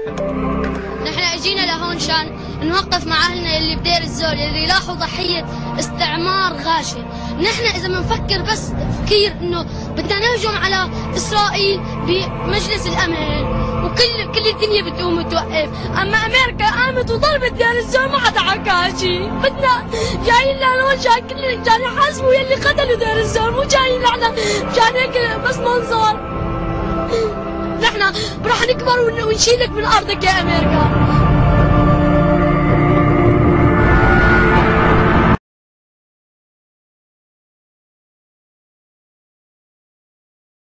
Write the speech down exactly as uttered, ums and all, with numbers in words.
نحن اجينا لهون شان نوقف مع اهلنا اللي بدير الزور اللي راحوا ضحيه استعمار غاشم. نحن اذا بنفكر بس تفكير انه بدنا نهجم على اسرائيل بمجلس الامن وكل كل الدنيا بتقوم وتوقف، اما امريكا قامت وضربت دير الزور ما حدا حكى شيء. بدنا جايين لهون شان كل جاي يحاسبوا يلي قتلوا دير الزور، مو جايين نحن مشان هيك بس منظر. نحن رح نكبر ونشيلك من ارضك يا امريكا.